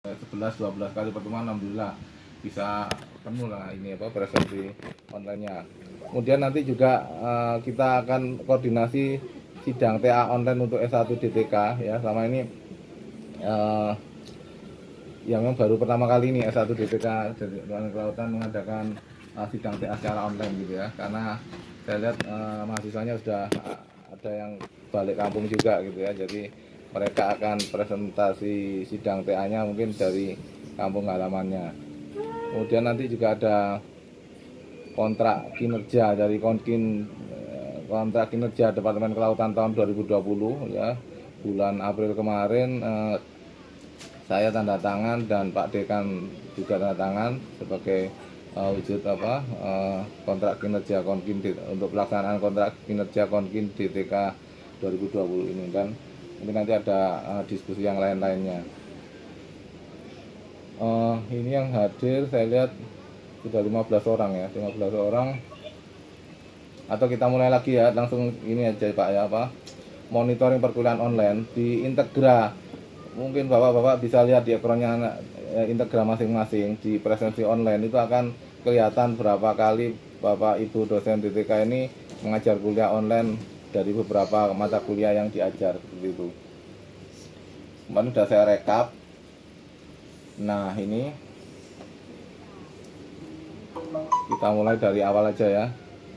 11-12 kali pertemuan, alhamdulillah bisa penuh lah ini apa presensi online-nya. Kemudian nanti juga kita akan koordinasi sidang TA online untuk S1 DTK ya. Selama ini yang memang baru pertama kali ini S1 DTK Departemen Kelautan mengadakan sidang TA secara online gitu ya. Karena saya lihat mahasiswanya sudah ada yang balik kampung juga gitu ya. Jadi mereka akan presentasi sidang TA-nya mungkin dari kampung halamannya. Kemudian nanti juga ada kontrak kinerja dari kontrak kinerja Departemen Kelautan tahun 2020 ya. Bulan April kemarin saya tanda tangan dan Pak Dekan juga tanda tangan sebagai wujud kontrak kinerja Konkin untuk pelaksanaan kontrak kinerja Konkin DTK 2020 ini kan. Ini nanti ada diskusi yang lain-lainnya. Ini yang hadir saya lihat sudah 15 orang ya, 15 orang. Atau kita mulai lagi ya, langsung ini aja Pak ya, monitoring perkuliahan online di Integra. Mungkin Bapak-bapak bisa lihat di ekrannya Integra masing-masing di presensi online itu akan kelihatan berapa kali Bapak Ibu dosen DTK ini mengajar kuliah online dari beberapa mata kuliah yang diajar seperti itu. Kemarin sudah saya rekap. Nah ini kita mulai dari awal aja ya.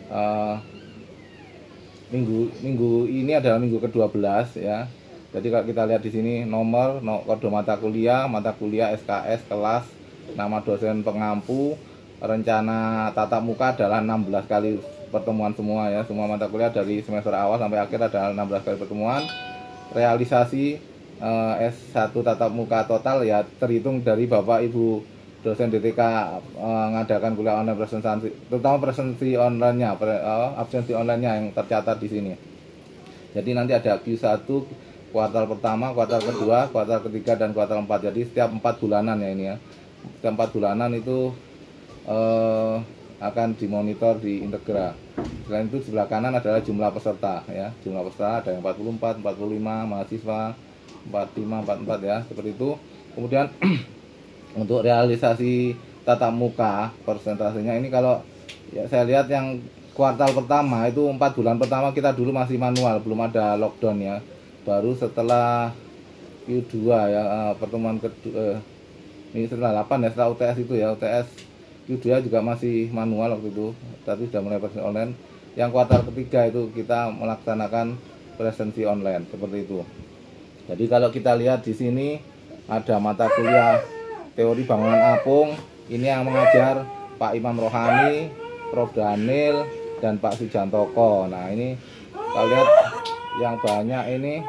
Minggu ini adalah minggu ke-12 ya. Jadi kalau kita lihat di sini nomor kode mata kuliah SKS, kelas, nama dosen pengampu, rencana tatap muka adalah 16 kali pertemuan semua ya. Semua mata kuliah dari semester awal sampai akhir adalah 16 kali pertemuan. Realisasi S1 tatap muka total ya terhitung dari Bapak Ibu dosen DTK mengadakan kuliah online presentasi, terutama presensi online-nya, absensi online-nya yang tercatat di sini. Jadi nanti ada Q1 kuartal pertama, kuartal kedua, kuartal ketiga dan kuartal 4. Jadi setiap 4 bulanan ya ini ya. Setiap 4 bulanan itu akan dimonitor di Integra. Selain itu sebelah kanan adalah jumlah peserta ya. Jumlah peserta ada yang 44, 45 mahasiswa, 45, 44 ya, seperti itu. Kemudian untuk realisasi tatap muka persentasenya ini kalau ya saya lihat yang kuartal pertama itu 4 bulan pertama kita dulu masih manual, belum ada lockdown ya. Baru setelah Q2 ya pertemuan kedua ini setelah 8 ya, setelah UTS itu ya, UTS Q2 juga masih manual waktu itu, tapi sudah mulai presensi online. Yang kuartal ketiga itu kita melaksanakan presensi online seperti itu. Jadi kalau kita lihat di sini ada mata kuliah teori bangunan apung, ini yang mengajar Pak Imam Rohani, Prof Daniel dan Pak Sujantoko. Nah ini kita lihat yang banyak ini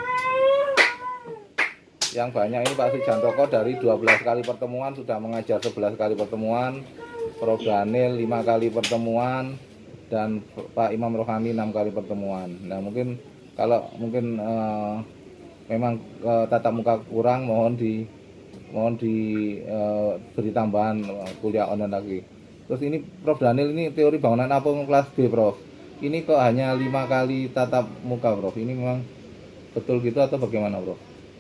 Pak Sujantoko dari 12 kali pertemuan sudah mengajar 11 kali pertemuan, Prof Daniel 5 kali pertemuan dan Pak Imam Rohani 6 kali pertemuan. Nah mungkin kalau memang tatap muka kurang mohon diberi tambahan kuliah online lagi. Terus ini Prof Daniel ini teori bangunan apung kelas B Prof. Ini kok hanya 5 kali tatap muka Prof. Ini memang betul gitu atau bagaimana Prof?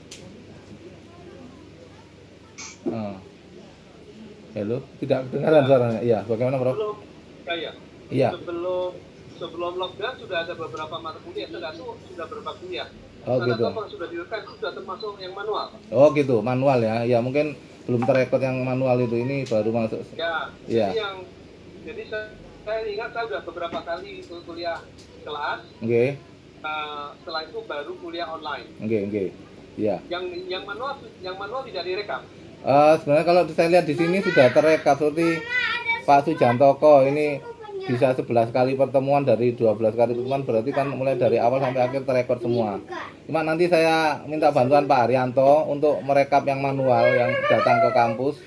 Halo, tidak kedengaran suaranya. Iya, bagaimana Prof? Iya. Sebelum lockdown sudah ada beberapa mata kuliah, sudah berapa kuliah. Oh gitu. Sudah direkam, sudah termasuk yang manual. Oh gitu, manual ya. Ya mungkin belum terekod yang manual itu, ini baru masuk. Ya. Jadi saya ingat saya sudah beberapa kali ikut kuliah kelas. Oke. Setelah itu baru kuliah online. Oke. Ya. Yang manual tidak direkam. Sebenarnya kalau saya lihat di sini sudah terekam seperti Pak Sujantoko ini bisa 11 kali pertemuan dari 12 kali pertemuan, berarti kan mulai dari awal sampai akhir terekod semua. Cuma nanti saya minta bantuan Pak Haryanto untuk merekap yang manual yang datang ke kampus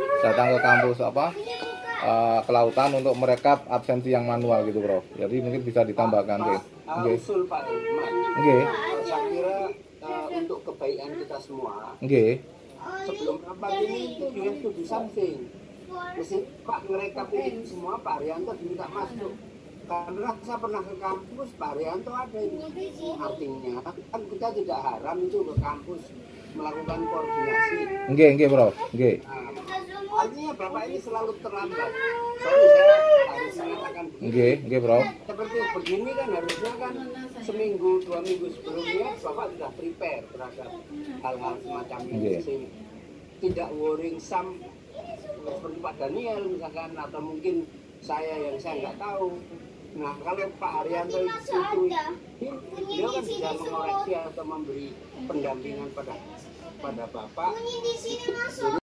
kelautan untuk merekap absensi yang manual gitu Prof. Jadi mungkin bisa ditambahkan usul Pak Irman. Saya kira untuk kebaikan kita semua. Sebelum rapat ini itu you have to do something. Mesti Pak merekap ini semua, Pak Haryanto diminta masuk. Karena saya pernah ke kampus, Pak Haryanto ada ini. Artinya kan kita tidak haram itu ke kampus melakukan koordinasi. Nggih, Prof. Nggih. Artinya Bapak ini selalu terlambat. Sorry, saya harus mengatakan begini. Nggih, Prof. Seperti begini kan harusnya kan seminggu, 2 minggu sebelumnya Bapak sudah prepare terhadap hal-hal semacam ini. Tidak worrying some seperti Pak Daniel misalkan, atau mungkin saya yang saya nggak tahu. Nah, kalau Pak Haryanto itu beliau kan bisa mengoreksi atau memberi pendampingan pada Bapak.